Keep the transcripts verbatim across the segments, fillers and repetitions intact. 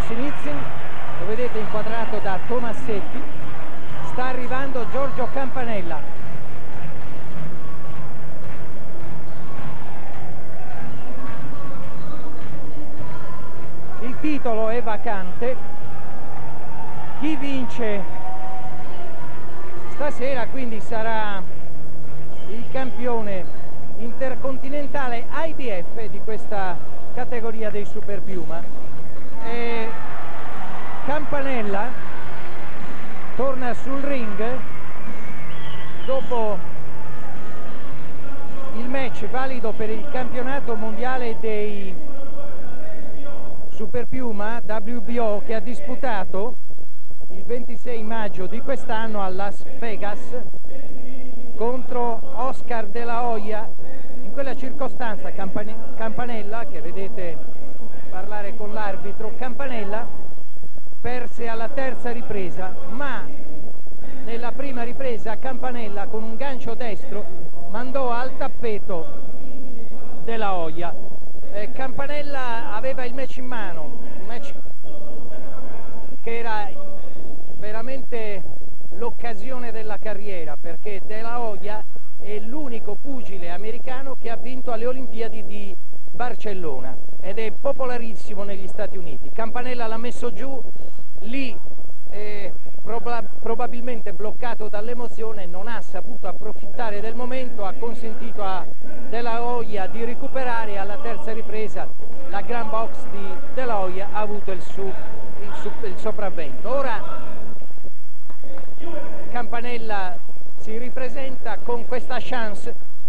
Sinizin, lo vedete inquadrato da Tomassetti. Sta arrivando Giorgio Campanella. Il titolo è vacante. Chi vince stasera quindi sarà il campione intercontinentale I B F di questa categoria dei Super Piuma. E Campanella torna sul ring dopo il match valido per il campionato mondiale dei Super Piuma W B O che ha disputato il ventisei maggio di quest'anno a Las Vegas contro Oscar de la Hoya. In quella circostanza Campanella, che vedete parlare con l'arbitro, Campanella perse alla terza ripresa, ma nella prima ripresa Campanella con un gancio destro mandò al tappeto della Hoya. Eh, Campanella aveva il match in mano, un match che era veramente l'occasione della carriera, perché De La Hoya è l'unico pugile americano che ha vinto alle Olimpiadi di Barcellona ed è popolarissimo negli Stati Uniti. Campanella l'ha messo giù, lì eh, proba probabilmente bloccato dall'emozione non ha saputo approfittare del momento, ha consentito a De La Hoya di recuperare. Alla terza ripresa la Grand Box di De La Hoya ha avuto il, su, il, su, il sopravvento. Ora Campanella si ripresenta con questa chance,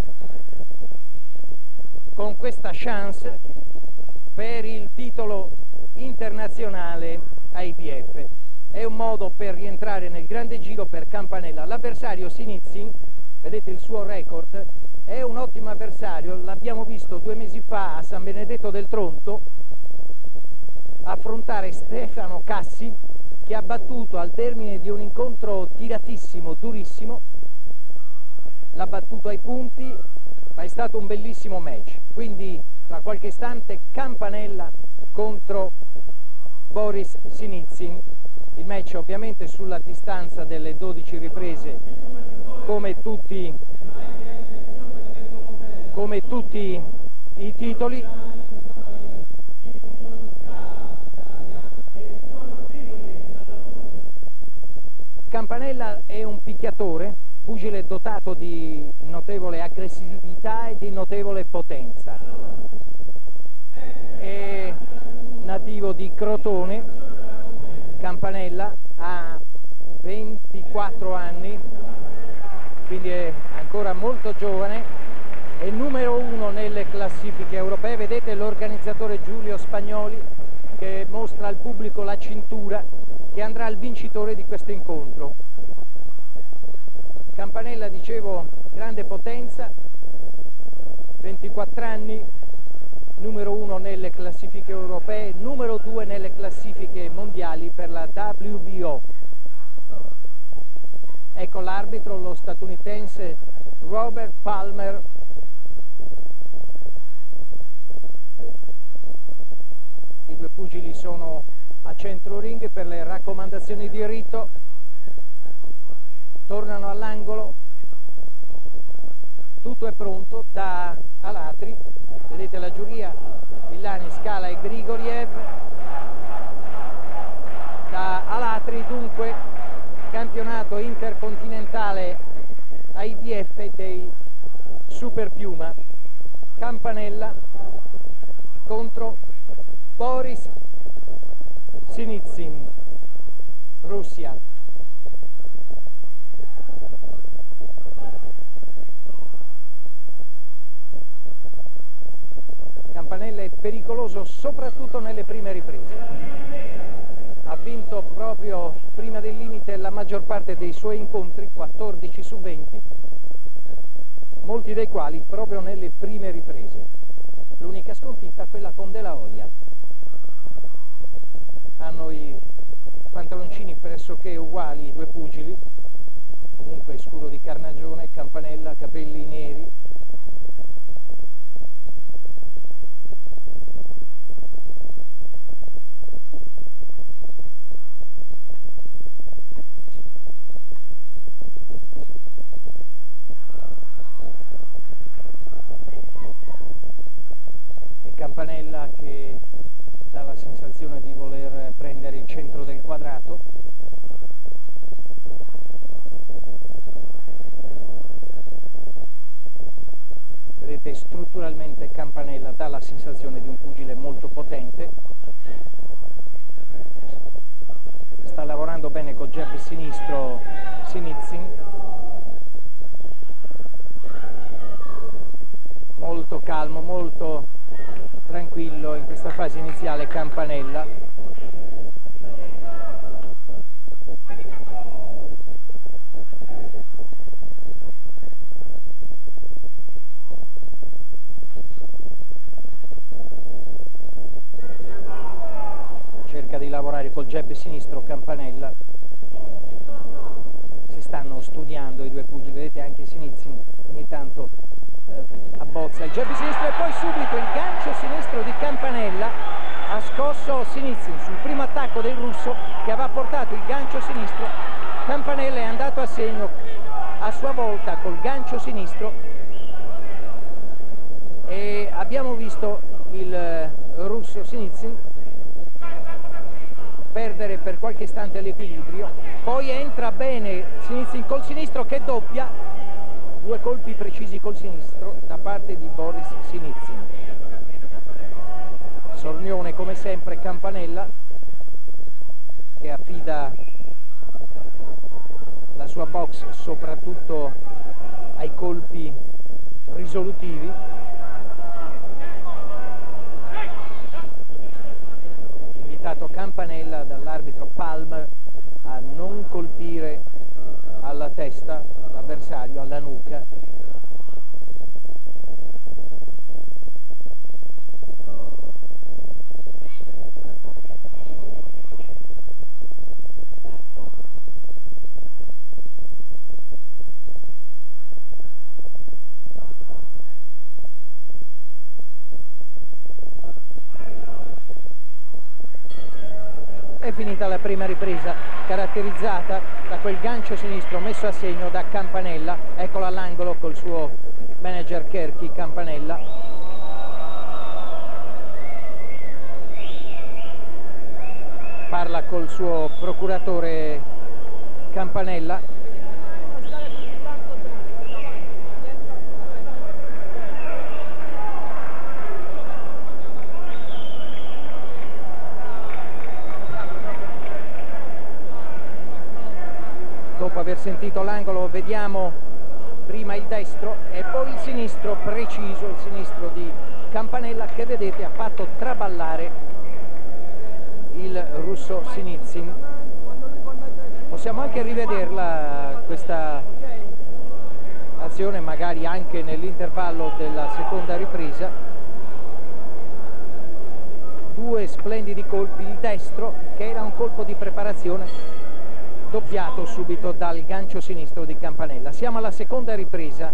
con questa chance per il titolo internazionale I B F. È un modo per rientrare nel grande giro per Campanella. L'avversario Sinizin, vedete il suo record, è un ottimo avversario, l'abbiamo visto due mesi fa a San Benedetto del Tronto affrontare Stefano Cassi, che ha battuto al termine di un incontro tiratissimo, durissimo, l'ha battuto ai punti, ma è stato un bellissimo match. Quindi tra qualche istante Campanella contro Boris Sinizin, il match ovviamente sulla distanza delle dodici riprese, come tutti, come tutti i titoli. Campanella è un picchiatore, pugile dotato di notevole aggressività e di notevole potenza. È nativo di Crotone. Campanella ha ventiquattro anni, quindi è ancora molto giovane, è numero uno nelle classifiche europee. Vedete l'organizzatore Giulio Spagnoli che mostra al pubblico la cintura che andrà al vincitore di questo incontro. Campanella, dicevo, grande potenza, ventiquattro anni, numero uno nelle classifiche europee, numero due nelle classifiche mondiali per la W B O. Ecco l'arbitro, lo statunitense Robert Palmer. I due pugili sono a centro ring per le raccomandazioni di rito. Tornano all'angolo, tutto è pronto da Alatri, vedete la giuria, Villani, Scala e Grigoriev. Da Alatri dunque campionato intercontinentale I B F dei Super Piuma. Campanella contro Boris Sinizin, Russia. Campanella è pericoloso soprattutto nelle prime riprese. Ha vinto proprio prima del limite la maggior parte dei suoi incontri, quattordici su venti, molti dei quali proprio nelle prime riprese. L'unica sconfitta quella con De La Hoya. Hanno i pantaloncini pressoché uguali i due pugili, comunque scuro di carnagione, Campanella, capelli neri. Campanella che dà la sensazione di voler prendere il centro del quadrato. Vedete, strutturalmente Campanella dà la sensazione di un pugile molto potente. Sta lavorando bene col jab sinistro Sinizin. Molto calmo, molto tranquillo in questa fase iniziale Campanella. Cerca di lavorare col jab sinistro Campanella. Si stanno studiando i due pugili, vedete anche Sinizin ogni tanto eh, abbozza il jab sinistro e poi subito il gancio sinistro di Campanella ha scosso Sinizin sul primo attacco del russo che aveva portato il gancio sinistro. Campanella è andato a segno a sua volta col gancio sinistro e abbiamo visto il eh, russo Sinizin perdere per qualche istante l'equilibrio, poi entra bene Sinizin col sinistro che doppia, due colpi precisi col sinistro da parte di Boris Sinizin. Sornione come sempre Campanella che affida la sua box soprattutto ai colpi risolutivi. Invitato Campanella dall'arbitro Palmer a non colpire alla testa l'avversario, alla nuca. È finita la prima ripresa, caratterizzata da quel gancio sinistro messo a segno da Campanella. Eccolo all'angolo col suo manager Kerky. Campanella parla col suo procuratore Campanella. Dopo aver sentito l'angolo vediamo prima il destro e poi il sinistro preciso, il sinistro di Campanella che vedete ha fatto traballare il russo Sinizin. Possiamo anche rivederla questa azione magari anche nell'intervallo della seconda ripresa. Due splendidi colpi, il destro che era un colpo di preparazione doppiato subito dal gancio sinistro di Campanella. Siamo alla seconda ripresa.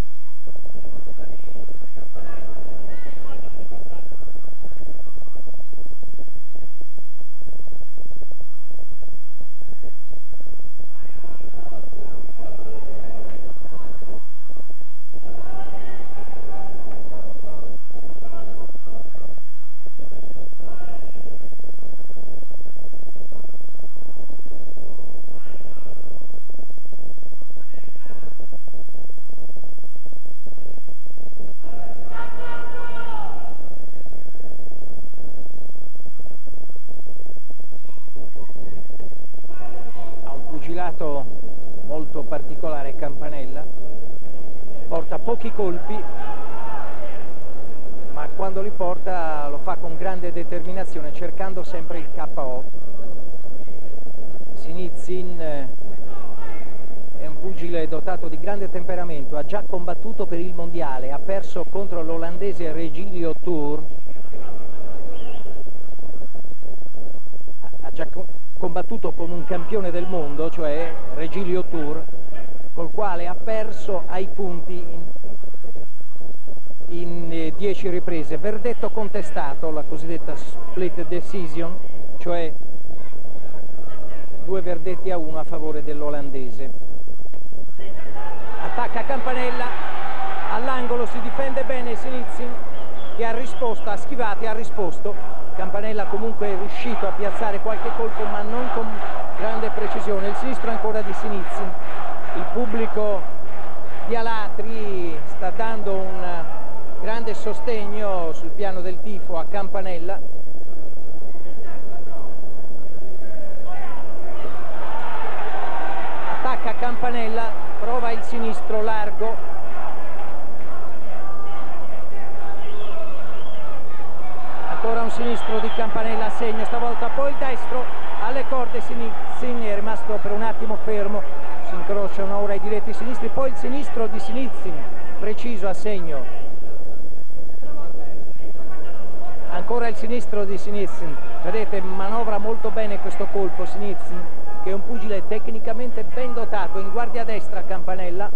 Molto particolare Campanella, porta pochi colpi ma quando li porta lo fa con grande determinazione cercando sempre il K O. Sinizin è un pugile dotato di grande temperamento, ha già combattuto per il mondiale, ha perso contro l'olandese Regilio Tour, ha già combattuto con un campione del mondo, cioè Regilio Tour, col quale ha perso ai punti in, in dieci riprese. Verdetto contestato, la cosiddetta split decision, cioè due verdetti a uno a favore dell'olandese. Attacca Campanella, all'angolo si difende bene Sinizin, che ha risposto, ha schivato e ha risposto. Campanella comunque è riuscito a piazzare qualche colpo, ma non con grande precisione. Il sinistro ancora di Sinizin. Il pubblico di Alatri sta dando un grande sostegno sul piano del tifo a Campanella. Attacca Campanella, prova il sinistro largo. Ancora un sinistro di Campanella a segno, stavolta poi il destro alle corde. Sinizin è rimasto per un attimo fermo, si incrociano ora i diretti sinistri, poi il sinistro di Sinizin, preciso a segno. Ancora il sinistro di Sinizin, vedete manovra molto bene questo colpo Sinizin, che è un pugile tecnicamente ben dotato. In guardia destra Campanella.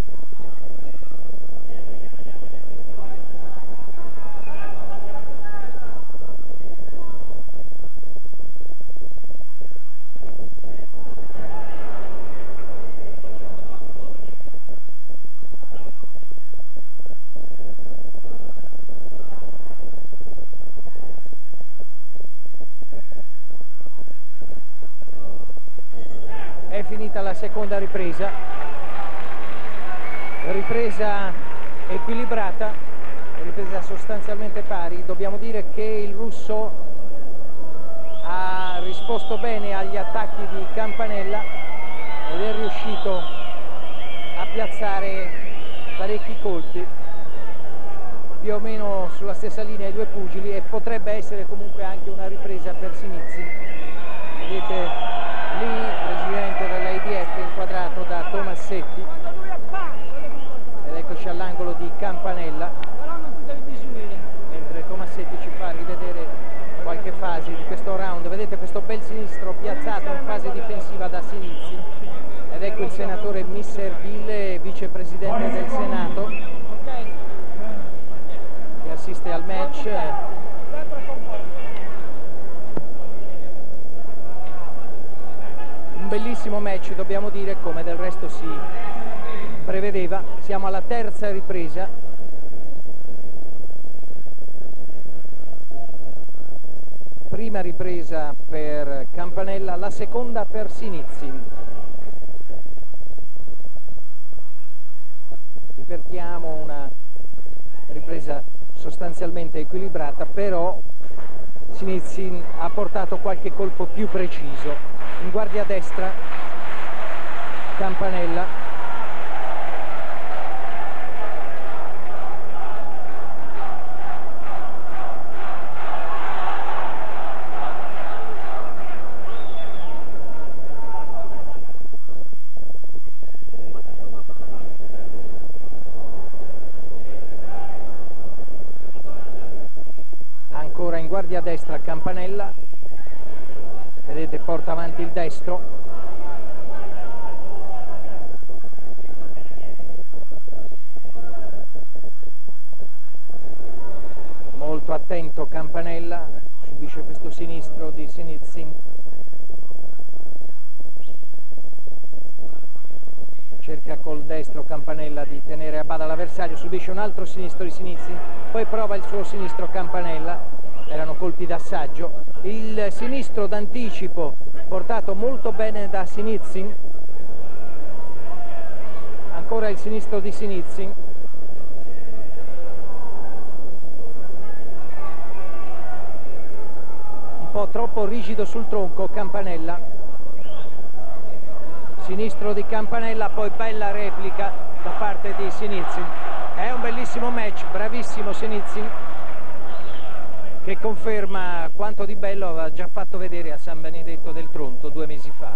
È finita la seconda ripresa, ripresa equilibrata, ripresa sostanzialmente pari. Dobbiamo dire che il russo ha risposto bene agli attacchi di Campanella ed è riuscito a piazzare parecchi colpi, più o meno sulla stessa linea i due pugili, e potrebbe essere comunque anche una ripresa per Sinizin. Vedete lì il presidente dell'A I D F inquadrato da Tomassetti, ed eccoci all'angolo di Campanella, mentre Tomassetti ci fa rivedere qualche fase di questo round. Vedete questo bel sinistro piazzato in fase difensiva da Sinizin, ed ecco il senatore Misserville, vicepresidente del Senato, che assiste al match. Bellissimo match, dobbiamo dire, come del resto si prevedeva. Siamo alla terza ripresa. Prima ripresa per Campanella, la seconda per Sinizin. Ripetiamo, una ripresa sostanzialmente equilibrata, però Sinizin ha portato qualche colpo più preciso. In guardia destra Campanella. Ancora in guardia destra Campanella. Vedete, porta avanti il destro. Molto attento Campanella, subisce questo sinistro di Sinizin. Cerca col destro Campanella di tenere a bada l'avversario, subisce un altro sinistro di Sinizin, poi prova il suo sinistro Campanella. Erano colpi d'assaggio. Il sinistro d'anticipo portato molto bene da Sinizin. Ancora il sinistro di Sinizin. Un po' troppo rigido sul tronco Campanella. Sinistro di Campanella, poi bella replica da parte di Sinizin. È un bellissimo match, bravissimo Sinizin, che conferma quanto di bello aveva già fatto vedere a San Benedetto del Tronto due mesi fa.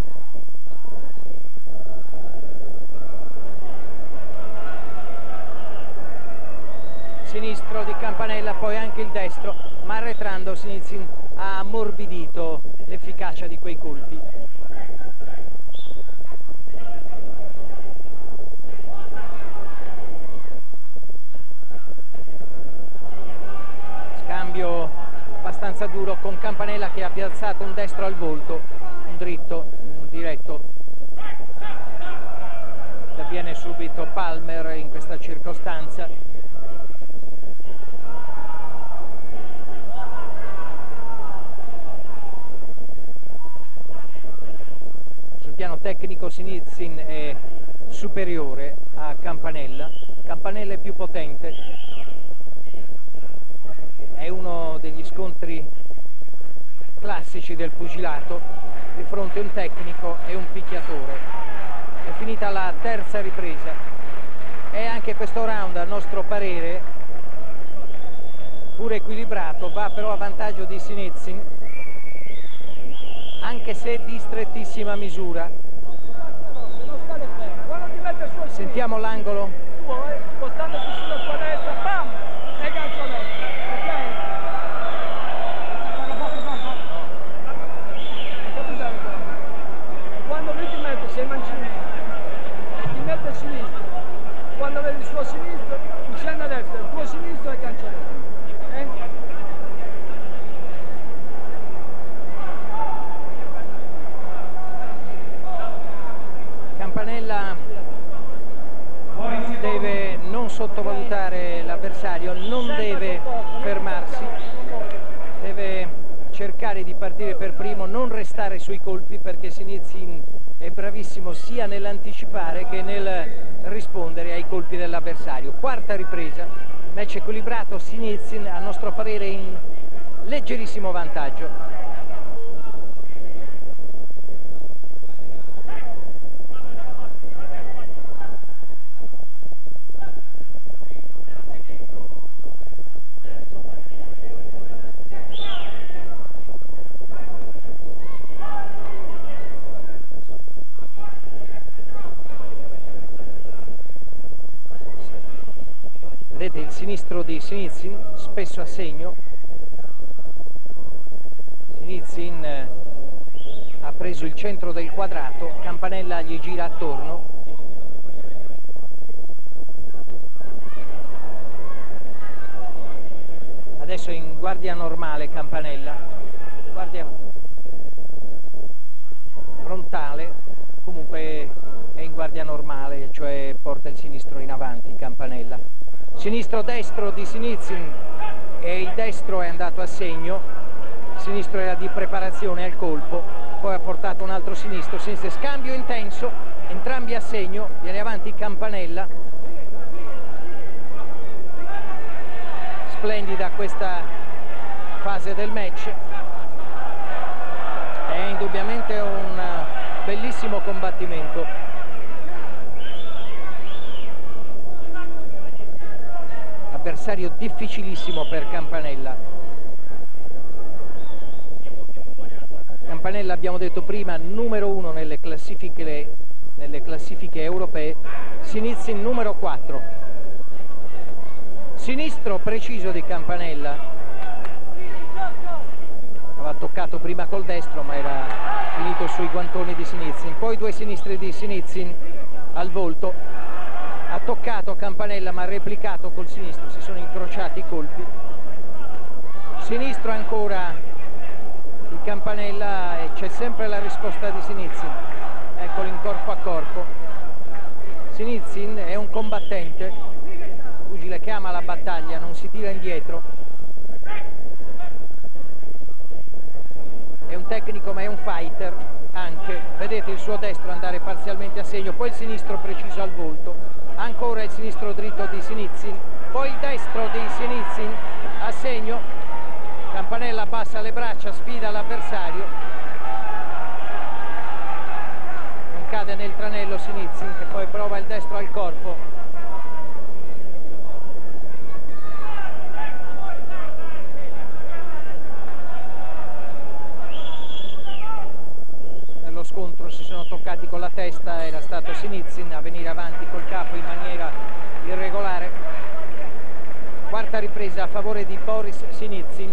Sinistro di Campanella, poi anche il destro, ma arretrando Sinizin ha ammorbidito l'efficacia di quei colpi. Scambio abbastanza duro con Campanella, che ha piazzato un destro al volto, un dritto, un diretto. Interviene subito Palmer in questa circostanza. tecnico Sinizin è superiore a Campanella. Campanella è più potente, è uno degli scontri classici del pugilato, di fronte a un tecnico e un picchiatore. È finita la terza ripresa e anche questo round, a nostro parere, pur equilibrato, va però a vantaggio di Sinizin, anche se di strettissima misura. Sentiamo l'angolo. Spostandoti sulla tua destra, bam! E gancio a destra, ok? Quando lui ti mette, sei mancino, ti mette a sinistra. Quando vedi il suo sinistro, tu scendi a destra, il tuo sinistro e gancio a destra. Okay? Campanella deve non sottovalutare l'avversario, non deve fermarsi, deve cercare di partire per primo, non restare sui colpi, perché Sinizin è bravissimo sia nell'anticipare che nel rispondere ai colpi dell'avversario. Quarta ripresa, match equilibrato, Sinizin a nostro parere in leggerissimo vantaggio. Vedete il sinistro di Sinizin, spesso a segno. Sinizin eh, ha preso il centro del quadrato, Campanella gli gira attorno. Adesso è in guardia normale Campanella, guardia frontale, comunque è in guardia normale, cioè porta il sinistro in avanti Campanella. Sinistro-destro di Sinizin e il destro è andato a segno, il sinistro era di preparazione al colpo, poi ha portato un altro sinistro, sinistro, scambio intenso, entrambi a segno, viene avanti Campanella. Splendida questa fase del match, è indubbiamente un bellissimo combattimento. Avversario difficilissimo per Campanella. Campanella, abbiamo detto prima, numero uno nelle classifiche, nelle classifiche europee, Sinizin numero quattro. Sinistro preciso di Campanella, aveva toccato prima col destro ma era finito sui guantoni di Sinizin, poi due sinistri di Sinizin al volto. Ha toccato Campanella ma ha replicato col sinistro, si sono incrociati i colpi. Sinistro ancora di Campanella e c'è sempre la risposta di Sinizin. Eccolo in corpo a corpo. Sinizin è un combattente, pugile che ama la battaglia, non si tira indietro. È un tecnico ma è un fighter anche. Vedete il suo destro andare parzialmente a segno, poi il sinistro preciso al volto. Ancora il sinistro dritto di Sinizin, poi il destro di Sinizin a segno. Campanella abbassa le braccia, sfida l'avversario, non cade nel tranello Sinizin, che poi prova il destro al corpo. Nello scontro si sono toccati con la testa, era stato Sinizin a venire avanti col capo in maniera irregolare. Quarta ripresa a favore di Boris Sinizin.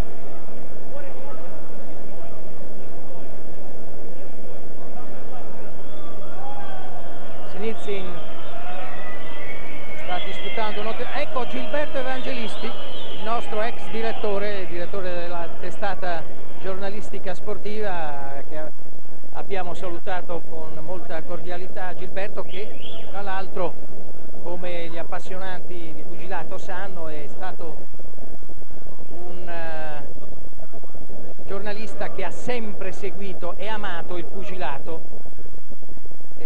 Sinizin sta disputando un... Ecco Gilberto Evangelisti, il nostro ex direttore, direttore della testata giornalistica sportiva, che abbiamo salutato con molta cordialità. Gilberto, che tra l'altro, come gli appassionati di pugilato sanno, è stato un uh, giornalista che ha sempre seguito e amato il pugilato.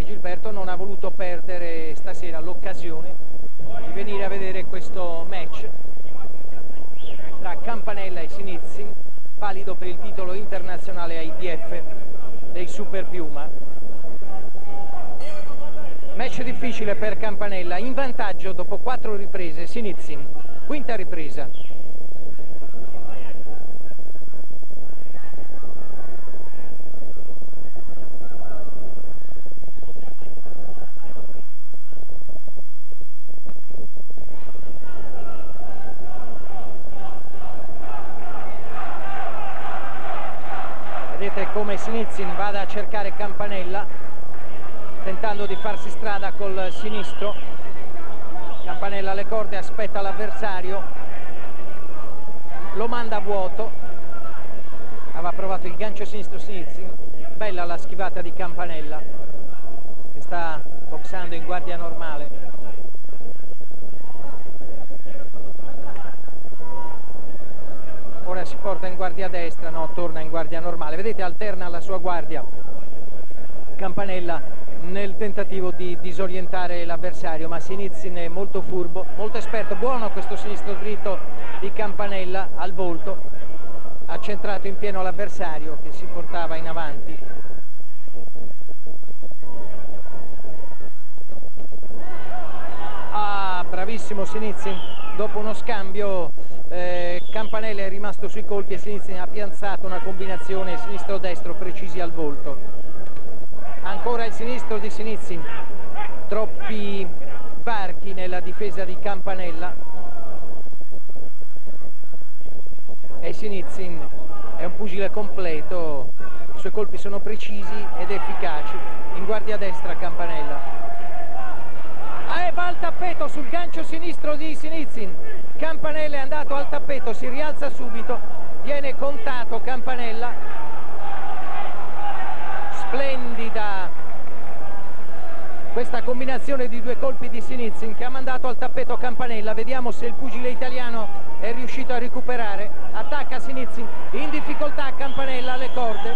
e Gilberto non ha voluto perdere stasera l'occasione di venire a vedere questo match tra Campanella e Sinizin, valido per il titolo internazionale I D F dei Super Piuma. Match difficile per Campanella, in vantaggio dopo quattro riprese Sinizin, quinta ripresa. Vedete come Sinizin vada a cercare Campanella, tentando di farsi strada col sinistro. Campanella alle corde, aspetta l'avversario, lo manda a vuoto. Aveva provato il gancio sinistro Sinizin, bella la schivata di Campanella che sta boxando in guardia normale. Ora si porta in guardia destra, no, torna in guardia normale. Vedete, alterna la sua guardia Campanella nel tentativo di disorientare l'avversario, ma Sinizin è molto furbo, molto esperto. Buono questo sinistro dritto di Campanella al volto, ha centrato in pieno l'avversario che si portava in avanti. Ah, bravissimo Sinizin, dopo uno scambio eh, Campanella è rimasto sui colpi e Sinizin ha piazzato una combinazione sinistro-destro precisi al volto. Ancora il sinistro di Sinizin, troppi varchi nella difesa di Campanella e Sinizin è un pugile completo, i suoi colpi sono precisi ed efficaci. In guardia destra Campanella. Ah, e va al tappeto sul gancio sinistro di Sinizin. Campanella è andato al tappeto, si rialza subito, viene contato Campanella. Splendida questa combinazione di due colpi di Sinizin che ha mandato al tappeto Campanella. Vediamo se il pugile italiano è riuscito a recuperare. Attacca Sinizin, in difficoltà Campanella alle corde.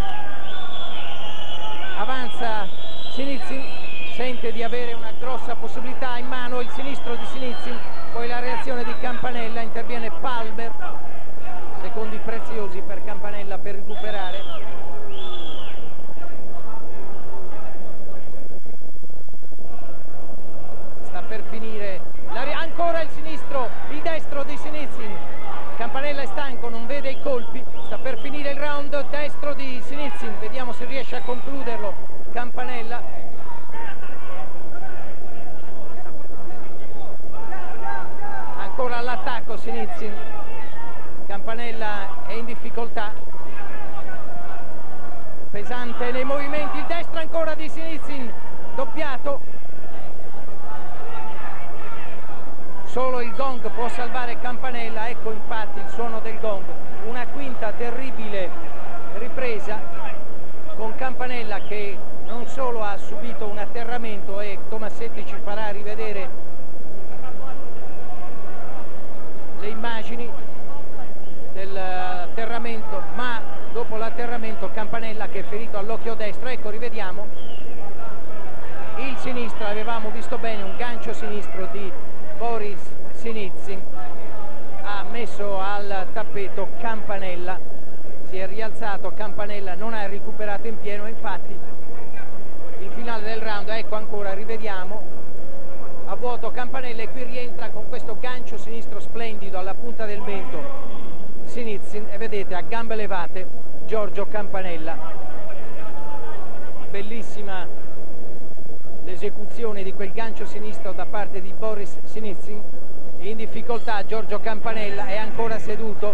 Avanza Sinizin, sente di avere una grossa possibilità in mano il sinistro di Sinizin, poi la reazione di Campanella, interviene Palmer, secondi preziosi per Campanella per recuperare. Sta per finire, la ancora il sinistro, il destro di Sinizin. Campanella è stanco, non vede i colpi, sta per finire il round destro di Sinizin, vediamo se riesce a concluderlo Campanella. Ancora all'attacco Sinizin, Campanella è in difficoltà, pesante nei movimenti, il destro ancora di Sinizin, doppiato. Solo il gong può salvare Campanella, ecco infatti il suono del gong. Una quinta terribile ripresa con Campanella che non solo ha subito un atterramento, e Tomassetti ci farà rivedere le immagini dell'atterramento, ma dopo l'atterramento Campanella che è ferito all'occhio destro, ecco rivediamo il sinistro, avevamo visto bene un gancio sinistro di Boris Sinizin, ha messo al tappeto Campanella, si è rialzato Campanella, non ha recuperato in pieno, infatti il finale del round, ecco ancora rivediamo a vuoto Campanella, e qui rientra con questo gancio sinistro splendido alla punta del mento Sinizin, e vedete a gambe levate Giorgio Campanella. Bellissima l'esecuzione di quel gancio sinistro da parte di Boris Sinizin. In difficoltà Giorgio Campanella, è ancora seduto,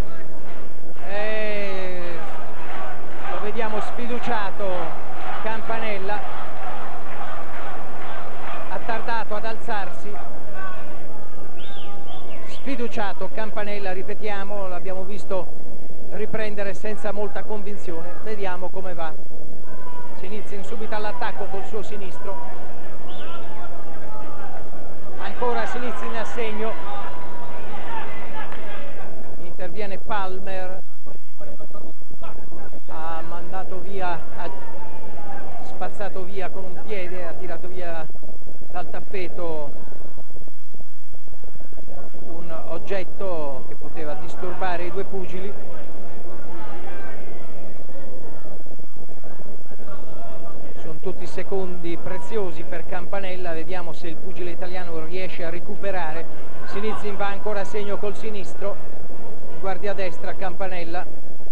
e lo vediamo sfiduciato Campanella, attardato ad alzarsi, sfiduciato Campanella, ripetiamo, l'abbiamo visto riprendere senza molta convinzione. Vediamo come va. Sinizin subito all'attacco col suo sinistro, ancora Sinizin a segno, interviene Palmer, ha mandato via a spazzato via con un piede, ha tirato via dal tappeto un oggetto che poteva disturbare i due pugili. Sono tutti secondi preziosi per Campanella, vediamo se il pugile italiano riesce a recuperare. Sinizin va ancora a segno col sinistro, guardia a destra Campanella.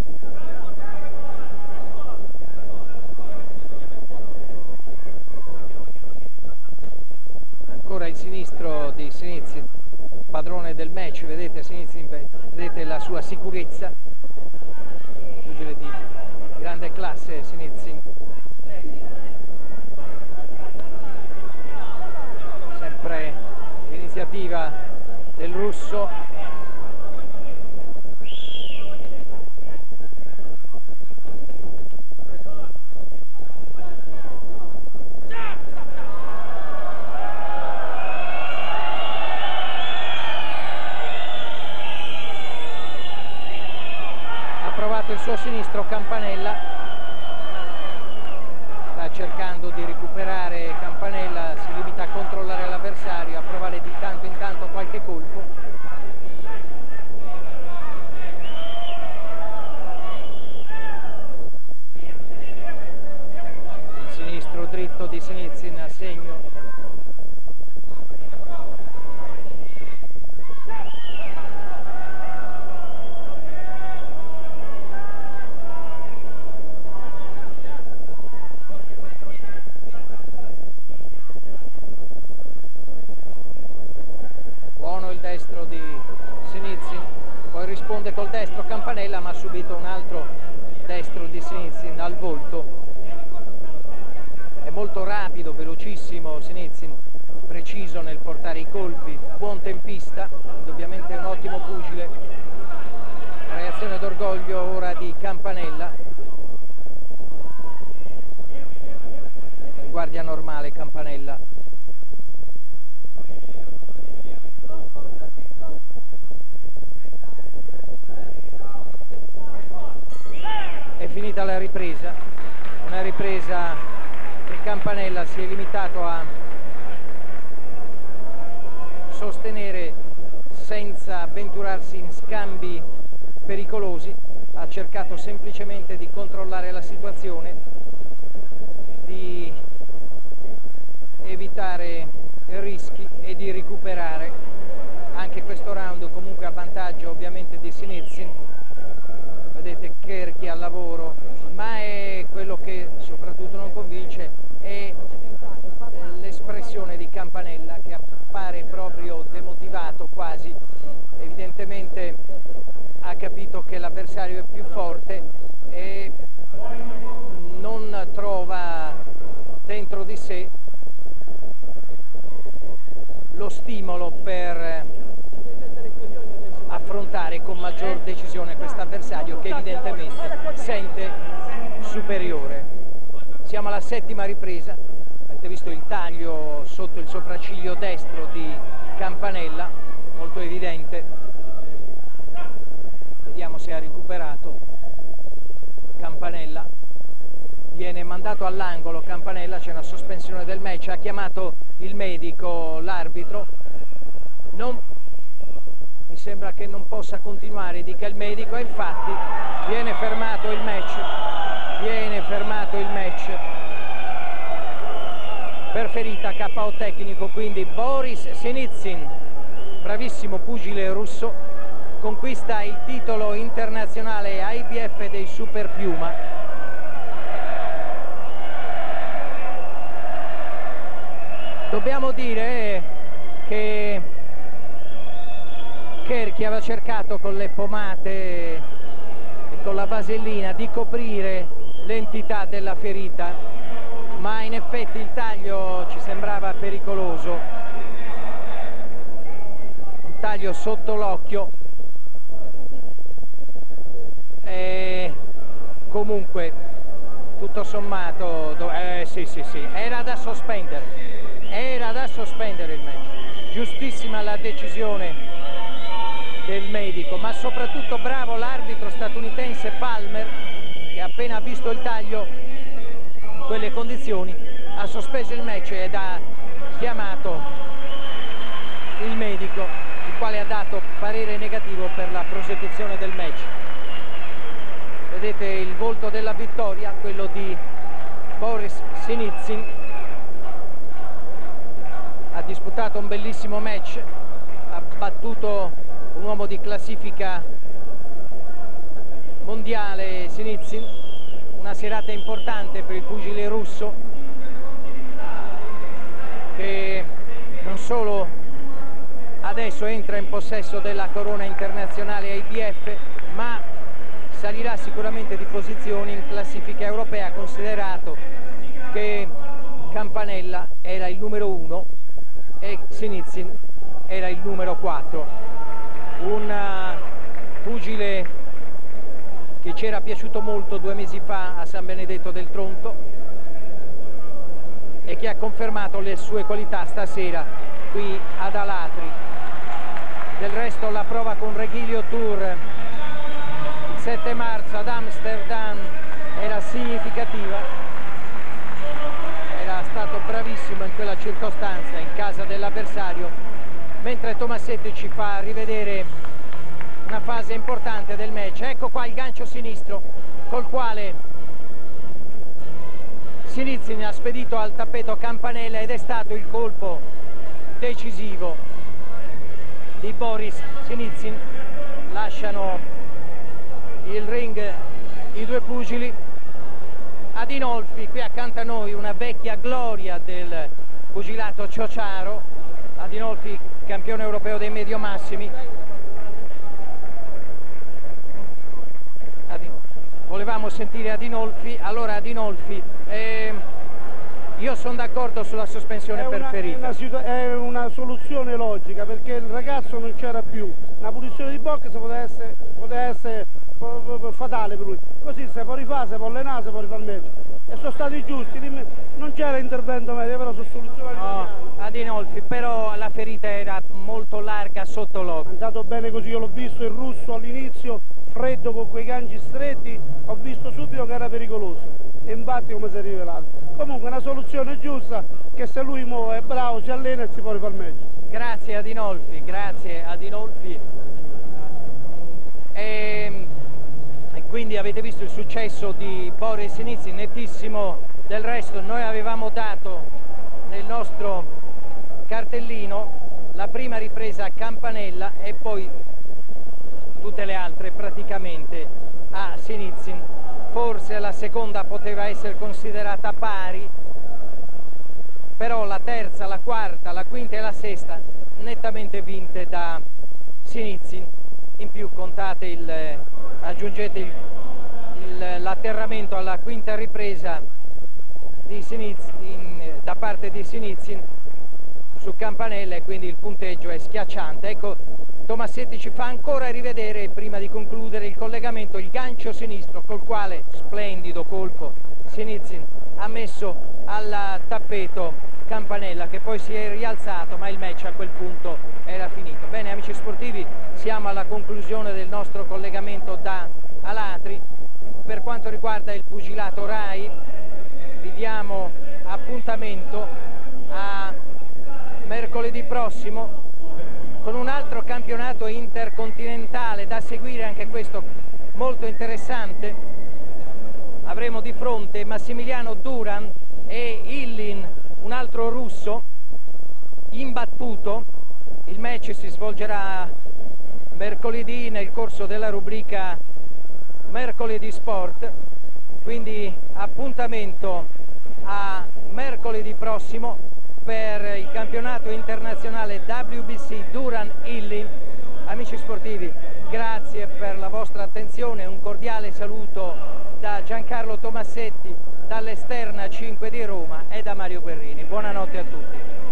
Ancora il sinistro di Sinizin, padrone del match, vedete Sinizin, vedete la sua sicurezza, pugile di grande classe Sinizin. Sempre l'iniziativa del russo. Ha provato il suo sinistro Campanella, sta cercando di recuperare Campanella, si limita a controllare l'avversario, a provare di tanto in tanto qualche colpo. Il sinistro dritto di Sinizin a segno. Buono il destro di Sinizin, poi risponde col destro Campanella, ma ha subito un altro destro di Sinizin al volto. È molto rapido, velocissimo Sinizin, preciso nel portare i colpi, buon tempista, indubbiamente un ottimo pugile. Reazione d'orgoglio ora di Campanella. In guardia normale Campanella. È finita la ripresa, una ripresa che Campanella si è limitato a sostenere senza avventurarsi in scambi pericolosi, ha cercato semplicemente di controllare la situazione, di evitare rischi e di recuperare. Anche questo round comunque a vantaggio ovviamente di Sinizin. Vedete Cherchi al lavoro, ma è quello che soprattutto non convince è l'espressione di Campanella, che appare proprio demotivato quasi. Evidentemente ha capito che l'avversario è più forte e non trova dentro di sé lo stimolo per affrontare con maggior decisione questo avversario che evidentemente sente superiore. Siamo alla settima ripresa, avete visto il taglio sotto il sopracciglio destro di Campanella, molto evidente. Vediamo se ha recuperato Campanella. Viene mandato all'angolo Campanella, c'è una sospensione del match, ha chiamato il medico, l'arbitro. Non Mi sembra che non possa continuare, dica il medico, e infatti viene fermato il match, viene fermato il match per ferita K O tecnico, quindi Boris Sinizin, bravissimo pugile russo, conquista il titolo internazionale I B F dei Super Piuma. Dobbiamo dire che Cherchi aveva cercato con le pomate e con la vasellina di coprire l'entità della ferita, ma in effetti il taglio ci sembrava pericoloso, un taglio sotto l'occhio, e comunque tutto sommato eh, sì sì sì era da sospendere, era da sospendere il match. Giustissima la decisione del medico, ma soprattutto bravo l'arbitro statunitense Palmer, che appena visto il taglio quelle condizioni, ha sospeso il match ed ha chiamato il medico, il quale ha dato parere negativo per la prosecuzione del match. Vedete il volto della vittoria, quello di Boris Sinitsyn. Ha disputato un bellissimo match, ha battuto un uomo di classifica mondiale, Sinitsyn. Una serata importante per il pugile russo, che non solo adesso entra in possesso della corona internazionale I B F, ma salirà sicuramente di posizioni in classifica europea, considerato che Campanella era il numero uno e Sinitsyn era il numero quattro. Un pugile che ci era piaciuto molto due mesi fa a San Benedetto del Tronto e che ha confermato le sue qualità stasera qui ad Alatri. Del resto la prova con Regilio Tour il sette marzo ad Amsterdam era significativa, era stato bravissimo in quella circostanza in casa dell'avversario, mentre Tomassetti ci fa rivedere una fase importante del match. Ecco qua il gancio sinistro col quale Sinitsyn ha spedito al tappeto Campanella ed è stato il colpo decisivo di Boris Sinitsyn. Lasciano il ring i due pugili. Adinolfi qui accanto a noi, una vecchia gloria del pugilato ciociaro. Adinolfi campione europeo dei medio massimi. Volevamo sentire Adinolfi. Allora Adinolfi, eh, io sono d'accordo sulla sospensione per ferita. È una, è una soluzione logica, perché il ragazzo non c'era più. Una punizione di box poteva essere, poteva essere fatale per lui. Così se può rifare, se può allenare, se può rifare il match. E sono stati giusti, non c'era intervento medico, però sono soluzioni. No, Adinolfi, però la ferita era molto larga sotto l'occhio. È andato bene così, io l'ho visto il russo all'inizio, freddo con quei ganci stretti, ho visto subito che era pericoloso e infatti come si è rivelato. Comunque una soluzione giusta, che se lui mo è bravo, si allena e si può rifare il match. Grazie Adinolfi, grazie Adinolfi. E, e quindi avete visto il successo di Boris Sinitsyn, nettissimo. Del resto noi avevamo dato nel nostro cartellino la prima ripresa a Campanella e poi tutte le altre praticamente a Sinitsyn. Forse la seconda poteva essere considerata pari, però la terza, la quarta, la quinta e la sesta nettamente vinte da Sinitsyn. In più contate il, aggiungete l'atterramento alla quinta ripresa di Sinitsyn, da parte di Sinitsyn su Campanella, e quindi il punteggio è schiacciante. Ecco, Tomassetti ci fa ancora rivedere, prima di concludere il collegamento, il gancio sinistro col quale, splendido colpo, Sinitsyn ha messo al tappeto Campanella, che poi si è rialzato, ma il match a quel punto era finito. Bene amici sportivi, siamo alla conclusione del nostro collegamento da Alatri. Per quanto riguarda il pugilato Rai, vi diamo appuntamento a mercoledì prossimo con un altro campionato intercontinentale da seguire, anche questo molto interessante. Avremo di fronte Massimiliano Duran e Illin, un altro russo imbattuto. Il match si svolgerà mercoledì nel corso della rubrica Mercoledì Sport, quindi appuntamento a mercoledì prossimo per il campionato internazionale W B C Duran-Illin. Amici sportivi, grazie per la vostra attenzione, un cordiale saluto da Giancarlo Tomassetti, dall'Esterna cinque di Roma e da Mario Guerrini. Buonanotte a tutti.